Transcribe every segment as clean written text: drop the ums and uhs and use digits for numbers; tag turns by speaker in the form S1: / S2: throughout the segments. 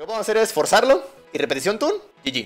S1: Lo que vamos a hacer es forzarlo y repetición toon, GG.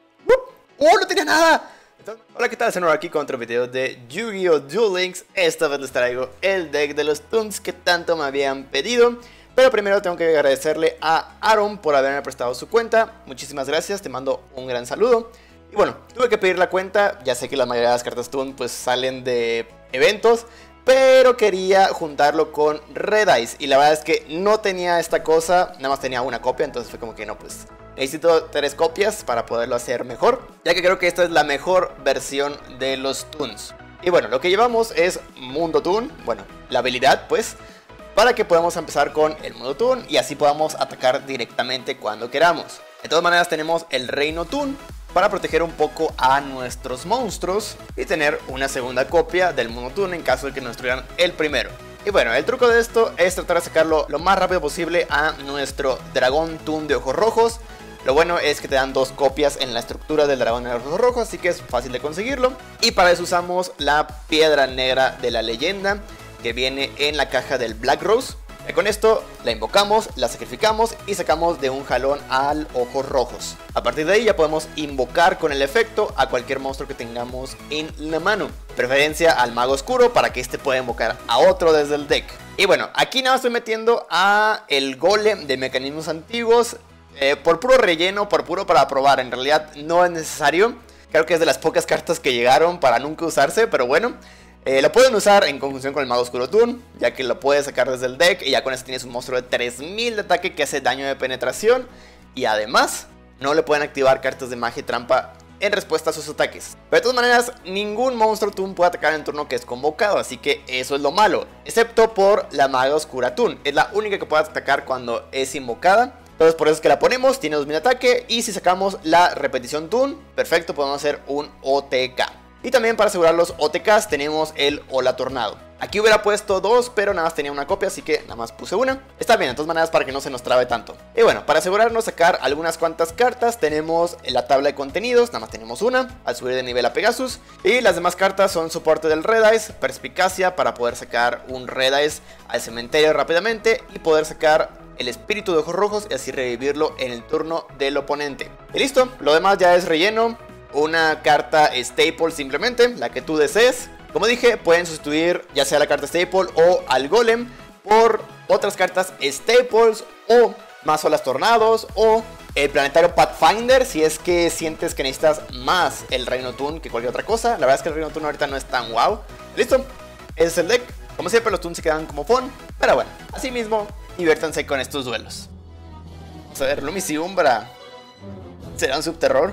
S1: ¡Oh, no tenía nada! Entonces, hola, ¿qué tal? Senor aquí con otro video de Yu-Gi-Oh! Duel Links. Esta vez les traigo el deck de los toons que tanto me habían pedido. Pero primero tengo que agradecerle a Aaron por haberme prestado su cuenta. Muchísimas gracias, te mando un gran saludo. Y bueno, tuve que pedir la cuenta. Ya sé que la mayoría de las cartas toon pues salen de eventos, pero quería juntarlo con Red Eyes. Y la verdad es que no tenía esta cosa, nada más tenía una copia. Entonces fue como que no, pues necesito 3 copias para poderlo hacer mejor, ya que creo que esta es la mejor versión de los toons. Y bueno, lo que llevamos es Mundo Toon, bueno, la habilidad pues, para que podamos empezar con el Mundo Toon y así podamos atacar directamente cuando queramos. De todas maneras tenemos el Reino Toon para proteger un poco a nuestros monstruos y tener una segunda copia del Mundo Toon en caso de que nos destruyan el primero. Y bueno, el truco de esto es tratar de sacarlo lo más rápido posible a nuestro Dragón Toon de ojos rojos. Lo bueno es que te dan 2 copias en la estructura del dragón de ojos rojos, así que es fácil de conseguirlo. Y para eso usamos la piedra negra de la leyenda, que viene en la caja del Black Rose. Y con esto la invocamos, la sacrificamos y sacamos de un jalón al ojos rojos. A partir de ahí ya podemos invocar con el efecto a cualquier monstruo que tengamos en la mano. Preferencia al mago oscuro para que este pueda invocar a otro desde el deck. Y bueno, aquí nada más estoy metiendo a el golem de mecanismos antiguos. Por puro relleno, por puro para probar. En realidad no es necesario. Creo que es de las pocas cartas que llegaron para nunca usarse, pero bueno. Lo pueden usar en conjunción con el Mago Oscuro Toon, ya que lo puedes sacar desde el deck y ya con eso tienes un monstruo de 3000 de ataque que hace daño de penetración. Y además, no le pueden activar cartas de magia y trampa en respuesta a sus ataques. Pero de todas maneras, ningún monstruo Toon puede atacar en el turno que es convocado, así que eso es lo malo. Excepto por la Maga Oscura Toon, es la única que puede atacar cuando es invocada. Entonces por eso es que la ponemos, tiene 2000 de ataque. Y si sacamos la repetición Toon, perfecto, podemos hacer un OTK. Y también para asegurar los OTKs tenemos el Ola Tornado. Aquí hubiera puesto 2, pero nada más tenía una copia, así que nada más puse una. Está bien, de todas maneras para que no se nos trabe tanto. Y bueno, para asegurarnos sacar algunas cuantas cartas tenemos la tabla de contenidos, nada más tenemos una, al subir de nivel a Pegasus. Y las demás cartas son soporte del Red Eyes, perspicacia para poder sacar un Red Eyes al cementerio rápidamente y poder sacar el espíritu de ojos rojos y así revivirlo en el turno del oponente. Y listo, lo demás ya es relleno. Una carta staple simplemente, la que tú desees. Como dije, pueden sustituir ya sea la carta staple o al golem por otras cartas staples o más olas tornados o el planetario Pathfinder si es que sientes que necesitas más el Reino Toon que cualquier otra cosa. La verdad es que el Reino Toon ahorita no es tan wow. Listo, ese es el deck. Como siempre los toons se quedan como fun, pero bueno, así mismo diviértanse con estos duelos. Vamos a ver, Lumis y Umbra. ¿Será un subterror?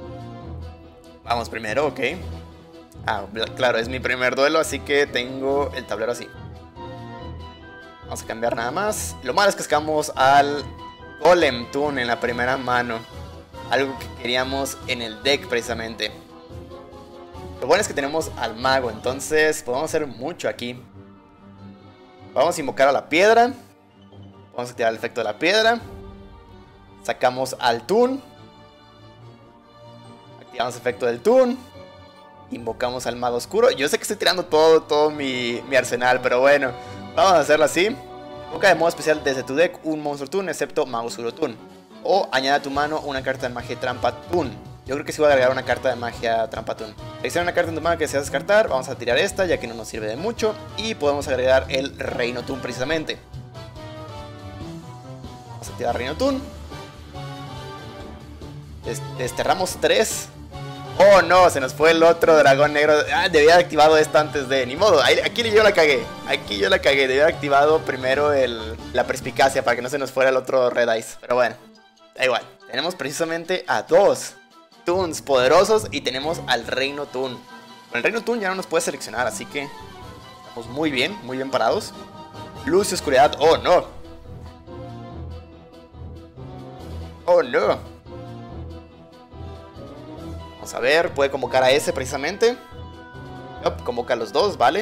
S1: Vamos primero, ok. Ah, claro, es mi primer duelo, así que tengo el tablero así. Vamos a cambiar nada más. Lo malo es que sacamos al Golem Toon en la primera mano. Algo que queríamos en el deck precisamente. Lo bueno es que tenemos al mago, entonces podemos hacer mucho aquí. Vamos a invocar a la piedra. Vamos a activar el efecto de la piedra. Sacamos al Toon. Activamos el efecto del Toon. Invocamos al mago oscuro. Yo sé que estoy tirando todo mi arsenal, pero bueno, vamos a hacerlo así. Invoca de modo especial desde tu deck un monstruo Toon excepto mago oscuro Toon. O añade a tu mano una carta de magia y trampa Toon. Yo creo que sí voy a agregar una carta de magia trampa Toon. Selecciona una carta en tu mano que deseas descartar. Vamos a tirar esta ya que no nos sirve de mucho. Y podemos agregar el Reino Toon precisamente. Vamos a activar Reino Toon. Desterramos 3. Oh no, se nos fue el otro dragón negro. Ah, debía haber activado esta antes de... Ni modo, aquí yo la cagué. Aquí yo la cagué, debía haber activado primero la perspicacia para que no se nos fuera el otro Red Eyes. Pero bueno, da igual. Tenemos precisamente a 2 Toons poderosos y tenemos al Reino Toon. Con el Reino Toon ya no nos puede seleccionar, así que estamos muy bien parados. Luz y oscuridad, oh no. Oh no. Vamos a ver, puede convocar a ese precisamente. Convoca a los dos, vale.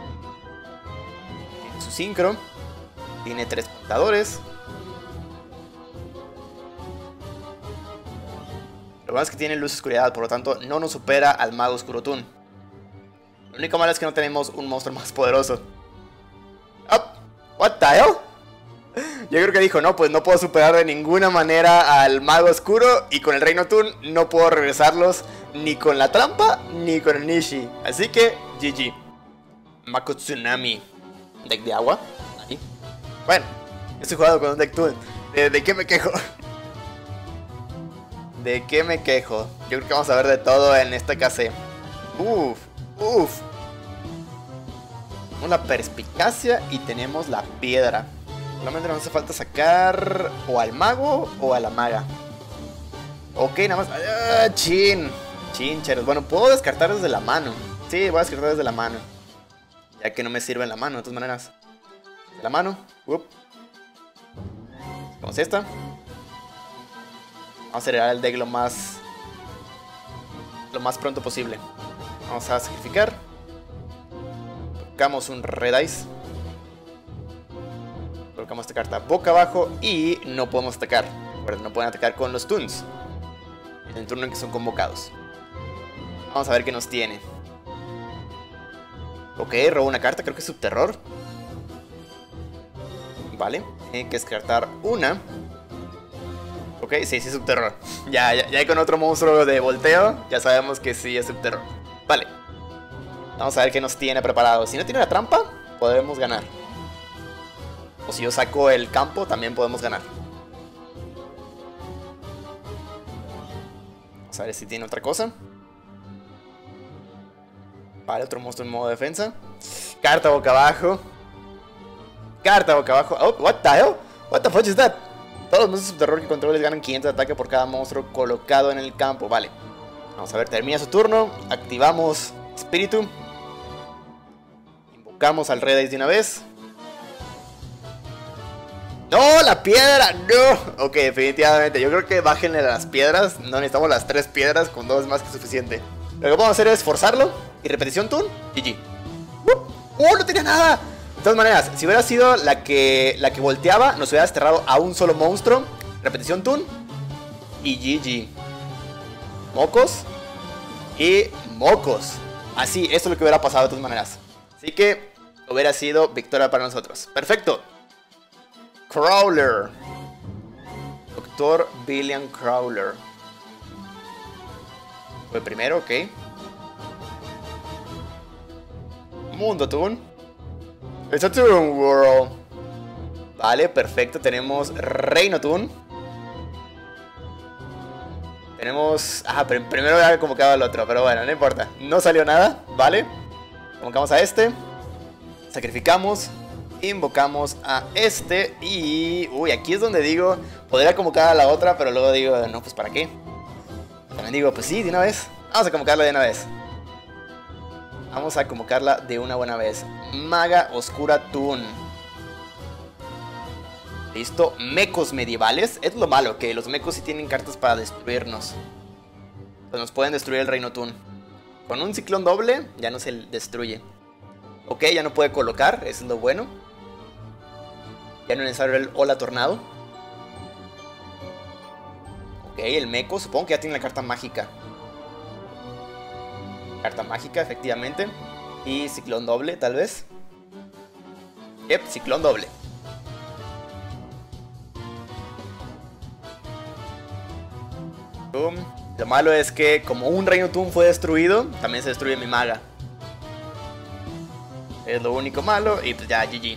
S1: Tiene su sincro. Tiene 3 contadores. Lo bueno es que tiene luz y oscuridad, por lo tanto no nos supera al mago oscuro Toon. Lo único malo es que no tenemos un monstruo más poderoso. What the hell? Yo creo que dijo, no, pues no puedo superar de ninguna manera al mago oscuro. Y con el Reino Toon no puedo regresarlos ni con la trampa ni con el Nishi. Así que GG. Mako Tsunami. Deck de agua. Ahí. Bueno, estoy jugando con un deck Toon. ¿De qué me quejo? ¿De qué me quejo? Yo creo que vamos a ver de todo en esta KC. Uf. Tenemos la perspicacia y tenemos la piedra. Solamente nos hace falta sacar o al mago o a la maga. Ok, nada más. Chincheros. Bueno, puedo descartar desde la mano. Sí, voy a descartar desde la mano. Ya que no me sirve en la mano, de todas maneras. De la mano. Vamos a esta. Vamos a acelerar el deck lo más pronto posible. Vamos a sacrificar. Colocamos un Red Ice. Colocamos esta carta boca abajo y no podemos atacar. Recuerden, no pueden atacar con los Toons en el turno en que son convocados. Vamos a ver qué nos tiene. Ok, robo una carta, creo que es Subterror. Vale, hay que descartar una. Ok, sí, es Subterror. Ya con otro monstruo de volteo, ya sabemos que sí es Subterror. Vale. Vamos a ver qué nos tiene preparado. Si no tiene la trampa, podremos ganar. O si yo saco el campo, también podemos ganar. Vamos a ver si tiene otra cosa. Vale, otro monstruo en modo defensa. Carta boca abajo. Carta boca abajo. Oh, what the hell? What the fuck is that? Todos los monstruos de subterror que controles ganan 500 de ataque por cada monstruo colocado en el campo. Vale. Vamos a ver, termina su turno. Activamos Espíritu. Invocamos al Red Ice de una vez. ¡No! ¡La piedra! ¡No! Ok, definitivamente. Yo creo que bájenle las piedras. No necesitamos las 3 piedras. Con 2 es más que suficiente. Lo que vamos a hacer es forzarlo. Y repetición Toon. GG. ¡Oh! ¡No tenía nada! De todas maneras, si hubiera sido la que volteaba, nos hubiera desterrado a un solo monstruo. Repetición Toon. Y GG. Mocos. Y mocos. Así, esto es lo que hubiera pasado de todas maneras. Así que hubiera sido victoria para nosotros. Perfecto. Crawler. Doctor Billion Crawler. Fue primero, ok. Mundo Toon. It's a Toon World. Vale, perfecto. Tenemos Reino Toon. Tenemos... Ah, pero primero había convocado al otro. Pero bueno, no importa. No salió nada, ¿vale? Convocamos a este. Sacrificamos. Invocamos a este. Y... Uy, aquí es donde digo... Podría convocar a la otra, pero luego digo... No, pues ¿para qué? También digo, pues sí, de una vez. Vamos a convocarla de una vez. Vamos a convocarla de una buena vez. Maga Oscura Toon. Listo. Mecos medievales. Es lo malo, que los mecos sí tienen cartas para destruirnos. Pues nos pueden destruir el Reino Toon. Con un ciclón doble ya no se destruye. Ok, ya no puede colocar. Eso es lo bueno. Ya no es necesario el Hola Tornado. Ok, el meco. Supongo que ya tiene la carta mágica. Carta mágica, efectivamente. Y ciclón doble, tal vez. Yep, ciclón doble. Lo malo es que como un Reino Toon fue destruido, también se destruye mi maga. Es lo único malo y pues ya, GG.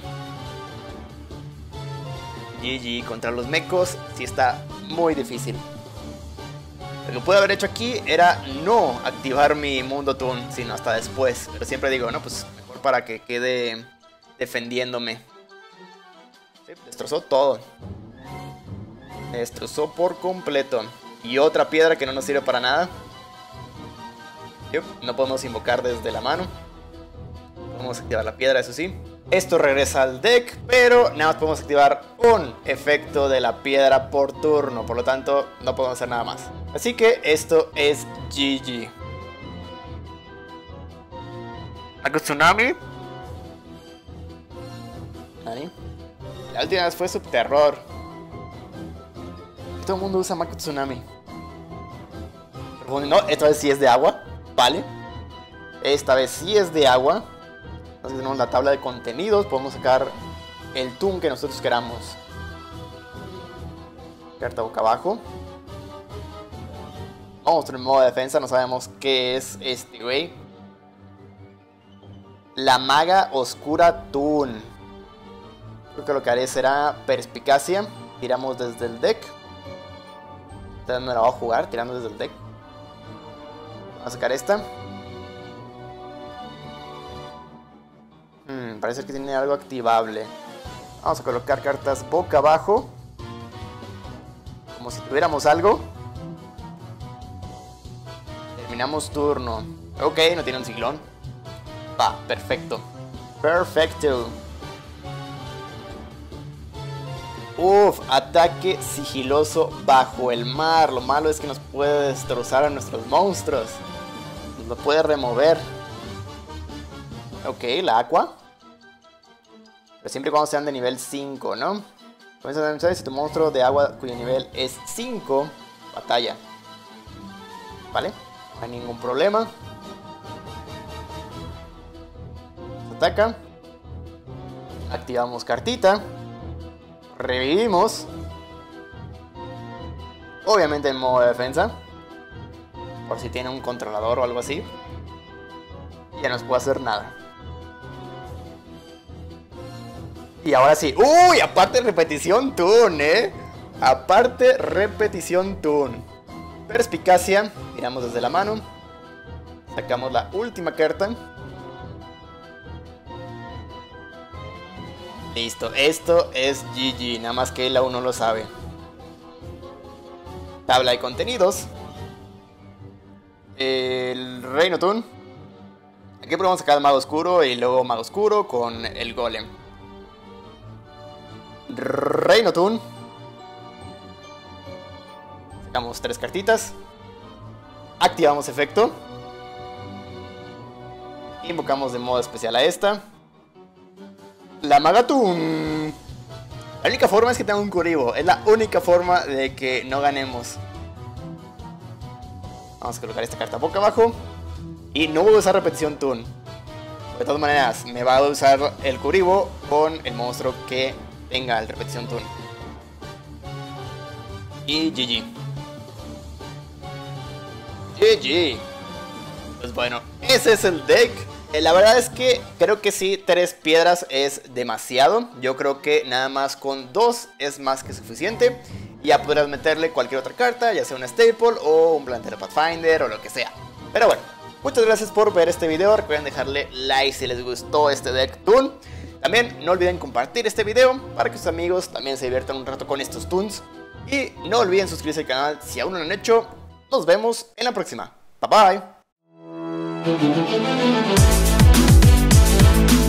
S1: GG contra los mecos, sí está muy difícil. Lo que pude haber hecho aquí era no activar mi Mundo Toon, sino hasta después. Pero siempre digo, no, pues mejor para que quede defendiéndome. Sí, destrozó todo. Destrozó por completo. Y otra piedra que no nos sirve para nada. No podemos invocar desde la mano. Podemos activar la piedra, eso sí. Esto regresa al deck, pero nada más podemos activar un efecto de la piedra por turno. Por lo tanto, no podemos hacer nada más. Así que esto es GG. Mako Tsunami. ¿Nani? La última vez fue Subterror. Todo el mundo usa Mako Tsunami. No, esta vez sí es de agua. Vale. Esta vez sí es de agua. Entonces tenemos la tabla de contenidos. Podemos sacar el Toon que nosotros queramos. carta boca abajo. Monstruo en modo de defensa, no sabemos qué es este güey. La maga oscura Toon. Creo que lo que haré será perspicacia. Tiramos desde el deck. Entonces me la voy a jugar tirando desde el deck. Vamos a sacar esta. Parece que tiene algo activable. Vamos a colocar cartas boca abajo. Como si tuviéramos algo. Terminamos turno. Ok, no tiene un ciclón. Va, perfecto. Perfecto. Uf, ataque sigiloso bajo el mar. Lo malo es que nos puede destrozar a nuestros monstruos. Nos lo puede remover. Ok, la aqua. Pero siempre y cuando sean de nivel 5, ¿no? Comienza a denunciar si tu monstruo de agua cuyo nivel es 5, batalla. ¿Vale? No hay ningún problema. Ataca. Activamos cartita. Revivimos. Obviamente en modo de defensa. Por si tiene un controlador o algo así. Ya no nos puede hacer nada. Y ahora sí. ¡Uy! Aparte repetición Toon, Aparte repetición Toon. Perspicacia. Miramos desde la mano. Sacamos la última carta. Listo. Esto es GG. Nada más que él aún no lo sabe. Tabla de contenidos. El Reino Toon. Aquí podemos sacar el Mago Oscuro y luego Mago Oscuro con el Golem. Reino Toon. Sacamos 3 cartitas. Activamos efecto. Invocamos de modo especial a esta. La Maga Toon. La única forma es que tenga un Kuriboh. Es la única forma de que no ganemos. Vamos a colocar esta carta boca abajo. Y no voy a usar repetición Toon. De todas maneras, me va a usar el Kuriboh con el monstruo que tenga el repetición Toon. Y GG. GG. Pues bueno, ese es el deck. La verdad es que creo que sí, 3 piedras es demasiado. Yo creo que nada más con 2 es más que suficiente. Y ya podrás meterle cualquier otra carta, ya sea un Staple o un Plantero Pathfinder o lo que sea. Pero bueno, muchas gracias por ver este video. Recuerden dejarle like si les gustó este deck Toon. También no olviden compartir este video para que sus amigos también se diviertan un rato con estos Toons. Y no olviden suscribirse al canal si aún no lo han hecho. Nos vemos en la próxima. Bye bye.